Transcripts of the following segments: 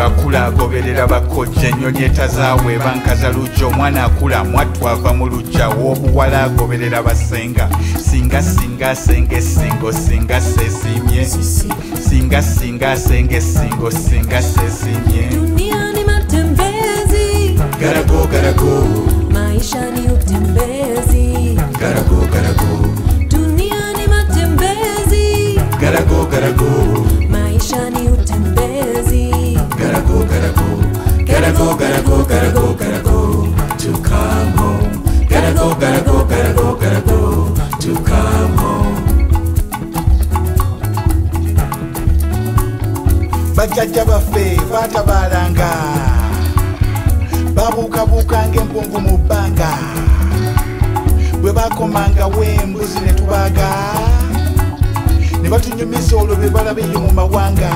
akula agoberera bakojja ennyonyi etazaawe bankaza lujja omwana akula mwattu ava mu lujja w'obuwala agoberera basenga singa singa senge singo singa sesimye singa singa senge singo singa sesimye. Dunia ni matembezi, gotta go maisha ni utembezi, gotta go dunia ni matembezi, gotta go maisha ni utembezi, gotta go to come home, gotta go to come home. Bajjajja baffe batabalanga babuukabuuka ng'empungu mu bbanga bwe bakomanga w'embuzi ne tubaga ne batunyumiza olwo be balabe eyo mu mawanga.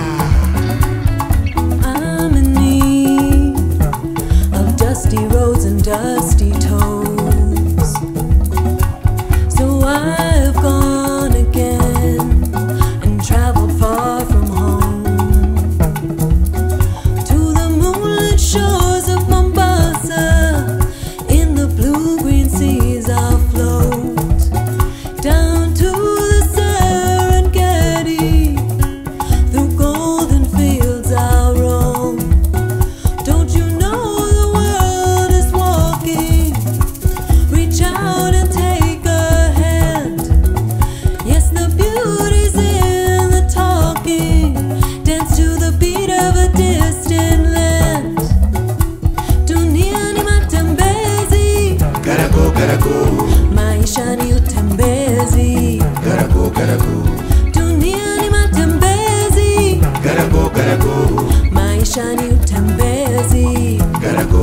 I'm in need of dusty roads and dusty toes, so I've gone again and traveled far from home to the moonlit shores of Mombasa. In the blue-green seas I'll float down to the Serengeti. Through golden fields I'll roam. Don't you know the world is walking? Reach out and take a hand. Yes, the beauty's in the talking. Dance to the beat of a distant land. Dunia ni matembezi, Gotta go maisha ni utembezi. gotta go Dunia ni matembezi, gotta go maisha ni utembezi, gotta go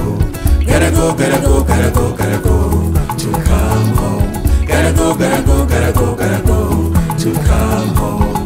to come home, gotta go to come home.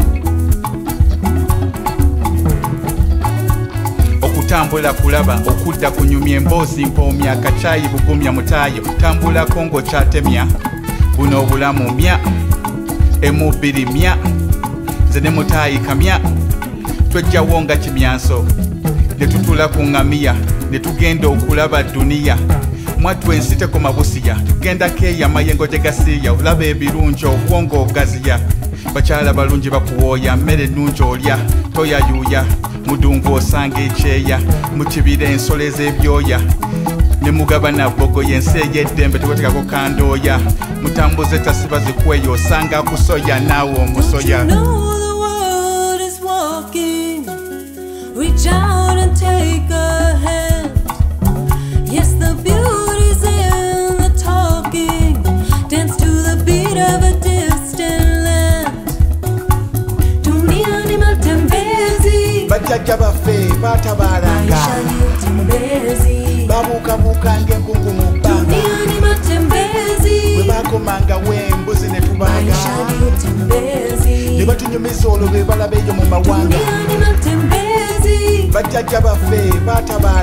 Okutambula kulaba okudda kunyumya emboozi mpoomya akacaayi bugumya mutaayo tambulako ng'okyatemya buno obulamu mya emubiri mya nze ne mutaayi kamya twejjawo nga kimyanso ne tutula ku ŋŋamiya ne tugenda okulaba duniya mwattu ensi tekoma busiya tugendako eyamayengo gye gasiiya olaba ebirungi obwongo ogaziya bakyala balungi bakuwooya mmere ennungi olya toyayuuya mudungu osanga ekyeya mu kibira ensolo ez'ebyoya ne mugabana bogoya ensi ey'eddembe tewetekako kandooya mutambuze tasiba zikweyo osanga akusoya naawe omusoya. Don't you know the world is walking? Reach out and take a hand. Yes, the beauty's in the talking. Dance to the beat of a distant land. Dunia ni matembezi, Bajjajja baffe batabalanga maisha ni utembezi. babuukabuuka ng'enkungu mu bbanga Dunia ni matembezi, bwe bakomanga w'embuzi ne tubaga maisha ni utembezi. ne batunyumiza olwo be balaba eyo mu mawanga. Dunia ni matembezi, Bajjajja baffe batabalanga